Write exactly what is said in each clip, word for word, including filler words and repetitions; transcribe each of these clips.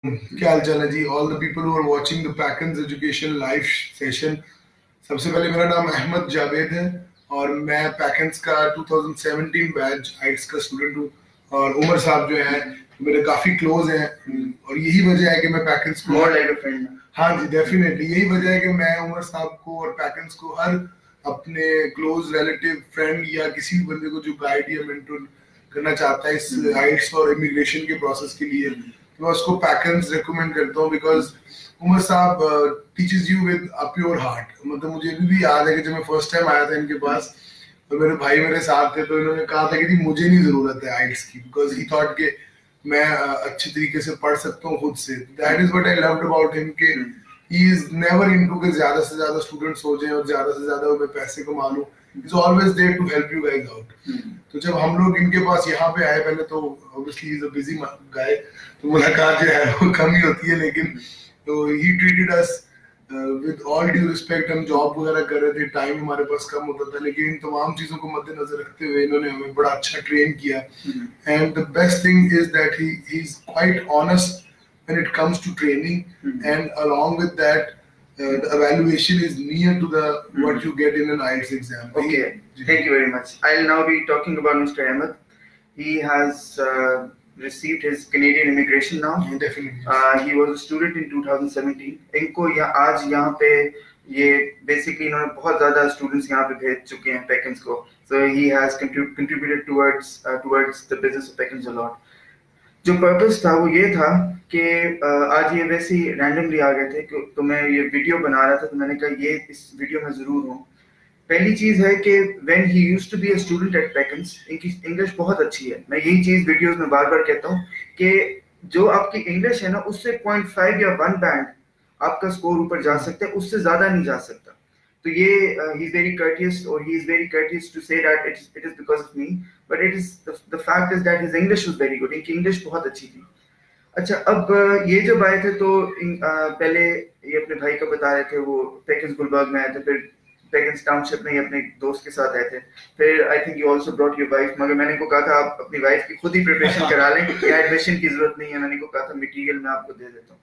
क्या हाल चाल है जी, all the people who are watching the Peckins education live session. सबसे पहले मेरा नाम अहमद जावेद है और मैं पैकन्स का ट्वेंटी सेवनटीन बैच आइट्स का स्टूडेंट हूँ। और उमर साहब जो है मेरे काफी क्लोज हैं और यही वजह है कि मैं पैकन्स को मोर लाइक अ फ्रेंड। हाँ जी, डेफिनेटली यही वजह है कि मैं उमर साहब को और पैकन्स को हर अपने क्लोज रिलेटिव फ्रेंड या किसी भी बंदे को जो गाइड या मेंटर करना चाहता है इस आइट्स और इमिग्रेशन के प्रोसेस के लिए, मैं उसको पैकन्स रिकमेंड करता हूँ। बिकॉज उमर साहब teaches you with a pure heart. मतलब मुझे अभी भी याद है कि जब मैं फर्स्ट टाइम आया था इनके पास और मेरे भाई मेरे साथ थे, तो इन्होंने कहा था कि जी मुझे नहीं जरूरत है आइट्स की, बिकॉज ही थॉट के मैं uh, अच्छे तरीके से पढ़ सकता हूँ खुद से। That is what I loved about him के ही इज नेवर इनटू के ज्यादा से ज्यादा स्टूडेंट्स हो जाए और ज्यादा से ज्यादा मैं पैसे कमा लूं। Is always there to help you guys out. तो जब हम लोग इनके पास यहाँ पे आए, पहले तो obviously is a busy guy, तो मुलाकात जो है वो कम ही होती है, लेकिन तो he treated us with all due respect. हम जॉब वगैरह कर रहे थे, टाइम हमारे पास कम होता था, लेकिन इन तमाम चीजों को मद्देनजर रखते हुए इन्होंने हमें बड़ा अच्छा ट्रेन किया। And the best thing is that he he is quite honest when it comes to training, mm-hmm. and along with that uh, the evaluation is near to the mm-hmm. what you get in an I E L T S exam. Okay, he, thank you very much. I'll now be talking about Mister Ahmed. He has uh, received his Canadian immigration now. Yeah, definitely. Uh, he was a student in twenty seventeen. इनको यहाँ आज यहाँ पे ये basically इन्होंने बहुत ज़्यादा students यहाँ पे भेज चुके हैं Peckins को. So he has contrib- contributed towards uh, towards the business of Peckins a lot. जो पर्पस था वो ये था कि आज ये वैसे ही रैंडमली आ गए थे, तो मैं ये वीडियो बना रहा था, तो मैंने कहा ये इस वीडियो में ज़रूर हूँ। पहली चीज़ है कि when he used to be a student at Peckins, इनकी इंग्लिश बहुत अच्छी है। मैं यही चीज़ वीडियोस में बार बार कहता हूँ कि जो आपकी इंग्लिश है ना, उससे पॉइंट फाइव या वन बैंड आपका स्कोर ऊपर जा सकता है, उससे ज़्यादा नहीं जा सकता। तो ये ही इज वेरी कर्टियस और he is very courteous to say that it it is because of me, but it is the fact is that his English was very good. इनकी इंग्लिश बहुत अच्छी थी। अच्छा, अब ये जब आए थे तो इन, आ, पहले ये अपने भाई का बता रहे थे, वो पैकन्स गुलबर्ग में आए थे, फिर पैकन्स टाउनशिप में अपने दोस्त के साथ आए थे, फिर I think you also brought your wife. मगर मैंने इनको कहा था आप अपनी वाइफ की खुद ही प्रिपरेशन करा लें, एडमिशन की जरूरत नहीं है। मैंने इनको कहा था मटेरियल मैं आपको दे देता हूँ।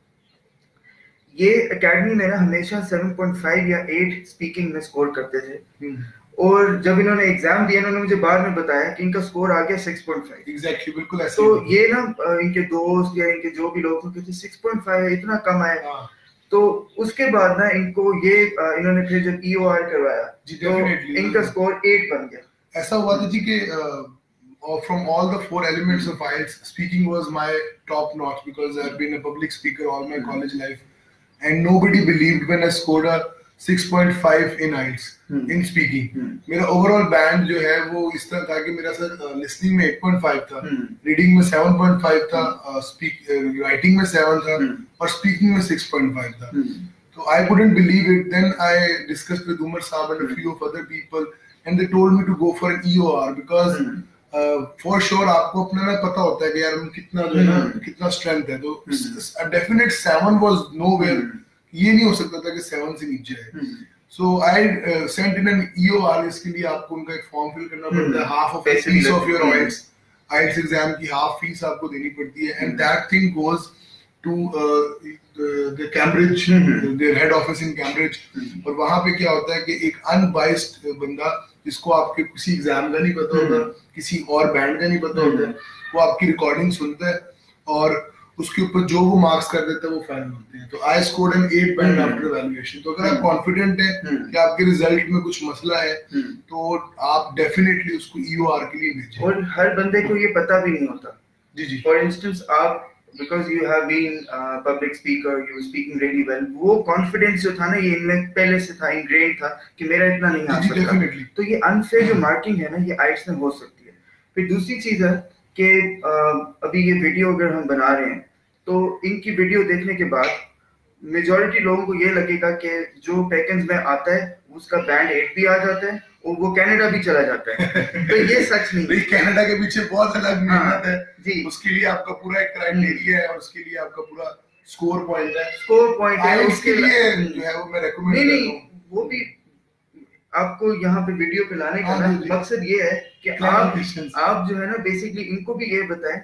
ये एकेडमी में ना हमेशा सेवन पॉइंट फाइव या एट स्पीकिंग में स्कोर करते थे, और जब इन्होंने एग्जाम दिया इन्होंने मुझे बाद में बताया कि इनका स्कोर आ गया सिक्स पॉइंट फाइव। एग्जैक्टली, बिल्कुल ऐसे। तो ये ना इनके दोस्त या इनके जो भी लोग थे, सिक्स पॉइंट फाइव है, इतना कम है। तो उसके बाद ना इनको ये इन्होंने फिर जब ई ओ आर करवाया तो इनका स्कोर एट बन गया। ऐसा हुआ था जी कि from all the four elements of I E L T S, speaking was my top notch because I've been a public speaker all my college life, and nobody believed when I scored a six point five in I E L T S in speaking. मेरा overall band जो है वो इस तरह था कि मेरा sir listening में एट पॉइंट फाइव था, रीडिंग में सेवन पॉइंट फाइव था, स्पीक राइटिंग में सेवन था और स्पीकिंग में सिक्स पॉइंट फाइव था। तो I couldn't believe it. Then I discussed with Umar Saab and a few of other people, and they told me to go for an E O R because uh, for sure आपको अपना ना पता होता है कि यार कितना जो है ना कितना स्ट्रेंथ है। तो a definite seven was nowhere. ये नहीं हो सकता था कि सेवन से नीचे है। So I sent in an E O R. इसके लिए आपको उनका एक फॉर्म फिल करना पड़ता है, half of fee of your I E L T S I E L T S exam की हाफ फीस आपको देनी पड़ती है, and that thing goes to the Cambridge, there head office in Cambridge. और वहां पे क्या होता है कि एक अनबाइस्ड बंदा जिसको आपके किसी एग्जाम का नहीं पता होता, किसी और बैंड का नहीं पता होता है, वो आपकी रिकॉर्डिंग सुनता है और उसके ऊपर जो वो मार्क्स कर देते हैं वो फाइनल होते हैं। तो I scored an eight band after evaluation. तो अगर आप कॉन्फिडेंट हैं कि आपके रिजल्ट में कुछ मसला है तो आप डेफिनेटली उसको ई ओ आर के लिए भेजें। और हर बंदे को ये पता भी नहीं होता। जी जी। फॉर इंस्टेंस आप because you have been uh, public speaker, you were speaking really well, वो confidence जो था ना ये इनमें पहले से था, ingrained था कि मेरा इतना नहीं आ सकता। तो ये unfair जो marking है ना ये I E L T S में हो सकती है। फिर दूसरी चीज है कि अभी ये वीडियो अगर हम बना रहे हैं तो इनकी वीडियो देखने के बाद मेजॉरिटी लोगों को ये लगेगा कि जो पैकेज में आता है उसका बैंड एट भी आ जाता है और वो कनाडा भी चला जाता है। तो ये सच नहीं है। कनाडा के पीछे बहुत अलग मेहनत है जी। उसके लिए आपका पूरा एक क्राइटेरिया है और उसके लिए आपका पूरा स्कोर पॉइंट है। स्कोर पॉइंट है उसके लिए जो है वो मैं रेकमेंड नहीं नहीं वो भी आपको यहाँ पे वीडियो पे लाने का मकसद ये है कि आप आप जो है ना बेसिकली इनको भी ये बताएं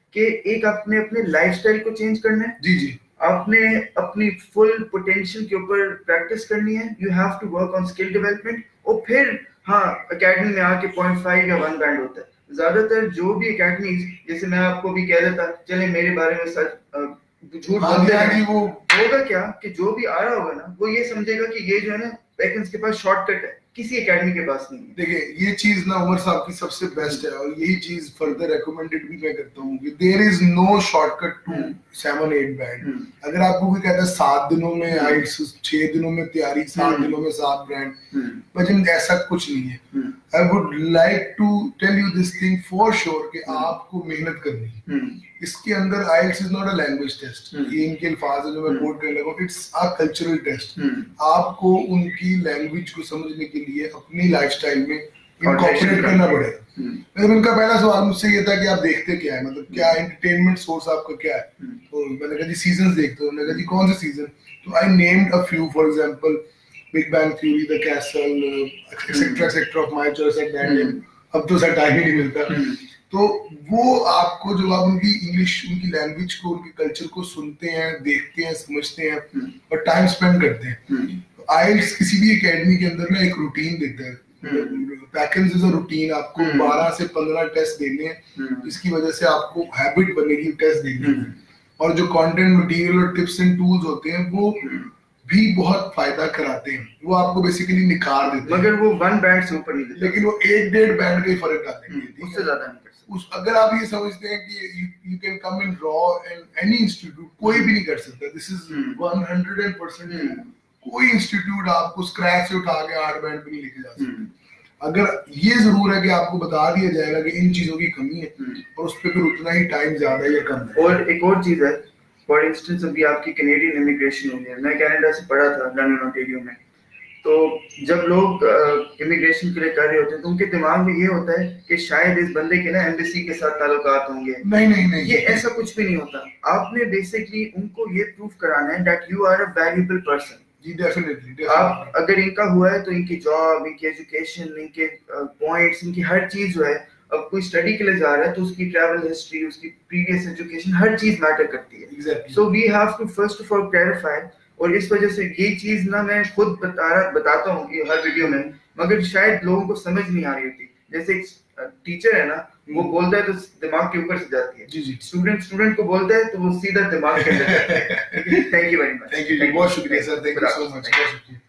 कि एक आपने अपने लाइफस्टाइल को चेंज करना है, जी जी आपने अपनी फुल पोटेंशियल के ऊपर प्रैक्टिस करनी है, you have to work on skill development, और फिर हाँ एकेडमी में आके पॉइंट फाइव या वन बैंड होता है। ज्यादातर जो भी एकेडमी, जैसे मैं आपको भी कह देता, चले मेरे बारे में सच झूठ बोलते हैं, वो होगा क्या कि जो भी आ रहा होगा ना वो ये समझेगा कि ये जो है ना पैकेंस के पास शॉर्टकट है, किसी एकेडमी के पास नहीं है। देखिए ये चीज ना उमर साहब की सबसे बेस्ट है, और यही चीज फर्दर रेकमेंडेड भी मैं करता हूँ कि there is no shortcut to seven eight band. अगर आपको कोई कहता है सात दिनों में आइट्स, छह दिनों में तैयारी, सात दिनों में सात बैंड, लेकिन ऐसा कुछ नहीं है। I would like to tell you this thing for sure कि आपको मेहनत करनी है। इसके अंदर IELTS is not a language test, ये इनके अल्फाज है जो मैं कोट करने लगा, इट्स अ कल्चरल टेस्ट। आपको उनकी लैंग्वेज को समझने के लिए अपनी लाइफस्टाइल में इनकॉर्पोरेट करना पड़ेगा। मतलब इनका पहला सवाल मुझसे ये था कि आप देखते क्या है, मतलब क्या एंटरटेनमेंट सोर्स आपका क्या है। तो मैंने कहा जी सीजन देखते हो। मैंने कहा जी कौन से सीजन? तो I named a few, for example Big Bang Theory, the Castle, etcetera etcetera of my choice at that time. अब तो सर टाइम ही नहीं मिलता। तो वो आपको जब आप उनकी इंग्लिश, उनकी लैंग्वेज को, उनके कल्चर को सुनते हैं, देखते हैं, समझते हैं और टाइम स्पेंड करते हैं, आइल्स किसी भी एकेडमी के अंदर ना एक रूटीन देता है। Peckins is a routine. आपको बारह से पंद्रह टेस्ट देने हैं, जिसकी वजह से आपको हैबिट बनेगी टेस्ट देने की। और जो कंटेंट मटेरियल और टिप्स एंड टूल्स होते हैं वो भी बहुत फायदा कराते हैं, वो आपको बेसिकली निखार देते हैं। मगर वो वन बैंड से ऊपर नहीं देते, लेकिन वो एक डेढ़ बैंड का ही फर्क डालते हैं, उससे ज्यादा नहीं कर सकते। उस अगर आप ये समझते हैं कि you can come in raw and any institute, कोई भी नहीं कर सकता। This is one hundred percent. कोई इंस्टीट्यूट आपको स्क्रैच से उठा के आठ बैंड पे नहीं लेके जा सकता। अगर ये जरूर है कि आपको बता दिया जाएगा कि इन चीजों की कमी है और उस पर फिर उतना ही टाइम ज्यादा या कम है। और एक और चीज है, फॉर इंस्टेंस अभी आपकी कैनेडियन इमिग्रेशन हुई है, मैं कनाडा से पढ़ा था लंदन ओंटारियो में। तो जब लोग इमिग्रेशन के लिए कर रहे होते हैं तो उनके दिमाग में ये होता है कि शायद इस बंदे के ना एम्बेसी के साथ ताल्लुकात होंगे। नहीं नहीं नहीं, ये ऐसा कुछ भी नहीं होता। आपने बेसिकली उनको ये प्रूव कराना है that you are a valuable person. जी डेफिनेटली। आप अगर इनका हुआ है तो इनकी जॉब, इनकी एजुकेशन, इनके पॉइंट्स, इनकी हर चीज जो है, अब कोई स्टडी के लिए जा रहा है तो उसकी ट्रैवल हिस्ट्री, उसकी प्रीवियस एजुकेशन, हर चीज मैटर करती है। So we have to first of all clarify. और इस वजह से ये चीज ना मैं खुद बता रहा बताता हूँ ये हर वीडियो में, मगर शायद लोगों को समझ नहीं आ रही होती। जैसे एक टीचर है ना, वो बोलता है तो दिमाग के ऊपर से जाती है। जी जी। स्टूडेंट स्टूडेंट को बोलता है तो वो सीधा दिमाग के अंदर जाती है। Thank you very much. Thank you, बहुत शुक्रिया sir, thank you so much.